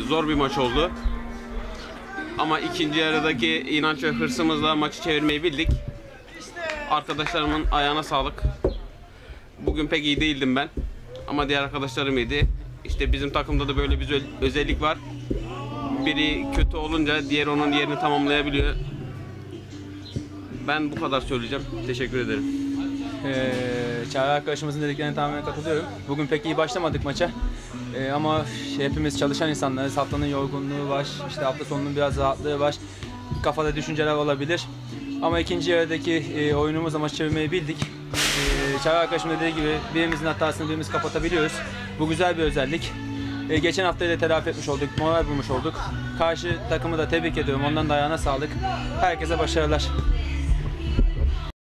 zor bir maç oldu. Ama ikinci yarıdaki inanç ve hırsımızla maçı çevirmeyi bildik. Arkadaşlarımın ayağına sağlık. Bugün pek iyi değildim ben. Ama diğer arkadaşlarım iyiydi. İşte bizim takımda da böyle bir özellik var. Biri kötü olunca diğer onun yerini tamamlayabiliyor. Ben bu kadar söyleyeceğim. Teşekkür ederim. Çağrı arkadaşımızın dediklerine tamamen katılıyorum. Bugün pek iyi başlamadık maça. Ama hepimiz çalışan insanlarız. Haftanın yorgunluğu var. İşte hafta sonunun biraz rahatlığı var. Kafada düşünceler olabilir. Ama ikinci yarıdaki oyunumuzla maçı çevirmeyi bildik. Çağrı arkadaşım dediği gibi birimizin hatasını birimiz kapatabiliyoruz. Bu güzel bir özellik. Geçen haftayı da telafi etmiş olduk, moral bulmuş olduk. Karşı takımı da tebrik ediyorum. Ondan da ayağına sağlık. Herkese başarılar.